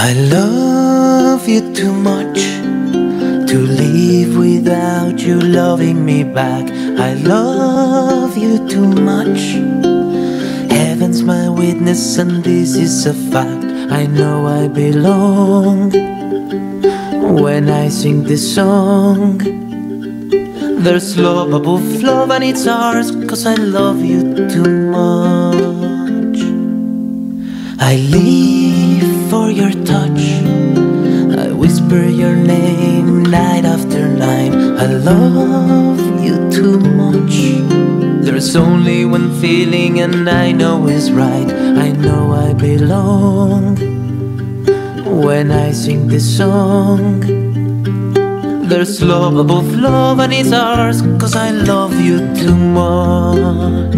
I love you too much to live without you loving me back. I love you too much. Heaven's my witness and this is a fact. I know I belong when I sing this song. There's love above love and it's ours, 'cause I love you too much. I live for your touch, I whisper your name night after night. I love you too much. There's only one feeling and I know it's right. I know I belong when I sing this song. There's love above love and it's ours, 'cause I love you too much.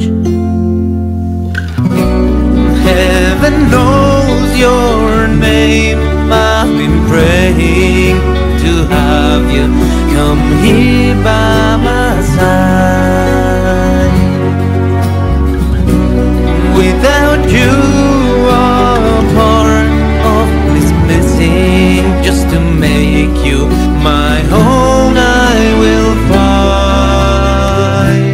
Heaven knows your name. I've been praying to have you come here by my side. Without you, a part of me is missing. Just to make you my own, I will fight.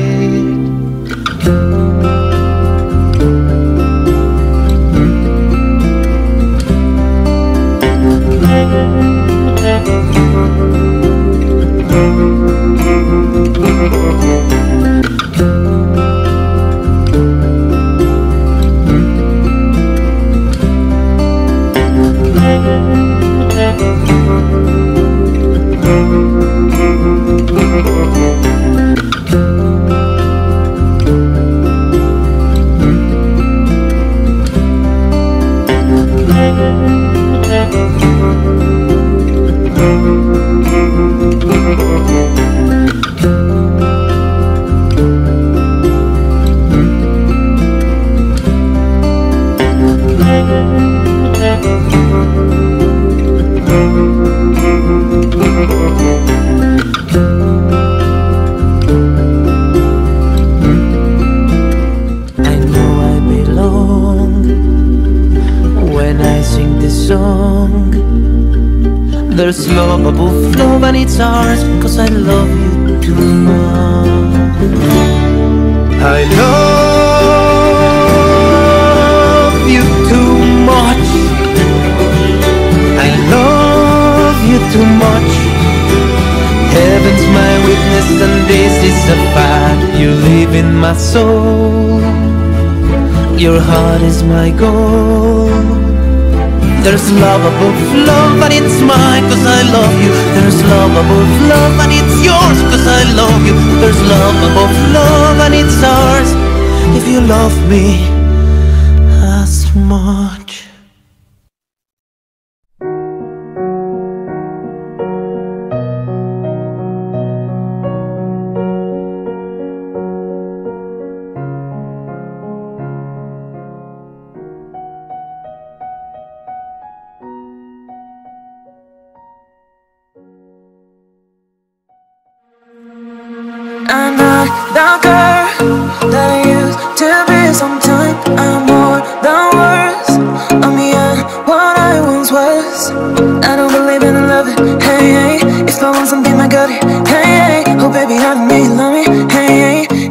There's love above love and it's ours, 'cause I love you too much. I love you too much. I love you too much. Heaven's my witness and this is a fact. You live in my soul. Your heart is my goal. There's love above love and it's mine, 'cause I love you. There's love above love and it's yours, 'cause I love you. There's love above love and it's ours, if you love me as much. I'm not the girl that I used to be. Sometimes I'm more than words. I'm beyond what I once was. I don't believe in love, hey, hey. If I want something, I got it, hey, hey. Oh baby, I need love me, hey, hey.